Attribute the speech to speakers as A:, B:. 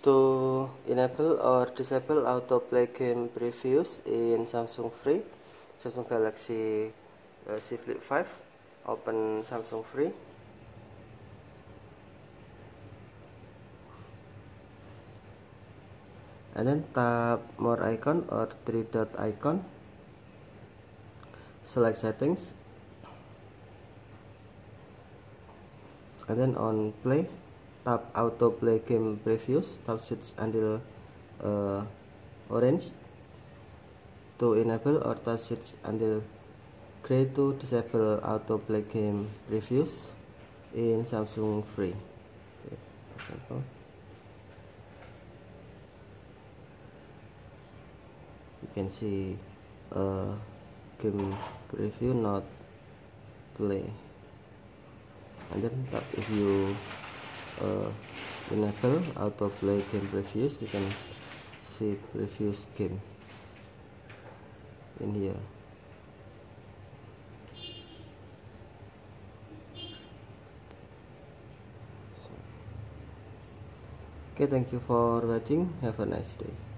A: To enable or disable autoplay game previews in Samsung Free, Samsung Galaxy Z Flip 5, open Samsung Free. And then tap more icon or three dot icon, select settings, and then on play, tap autoplay game previews, tap switch until orange to enable or tap switch until gray to disable autoplay game previews in Samsung Free. Okay, for example, you can see game preview not play, and then tap if you enable autoplay game previews, you can see previous game in here. Okay, thank you for watching. Have a nice day.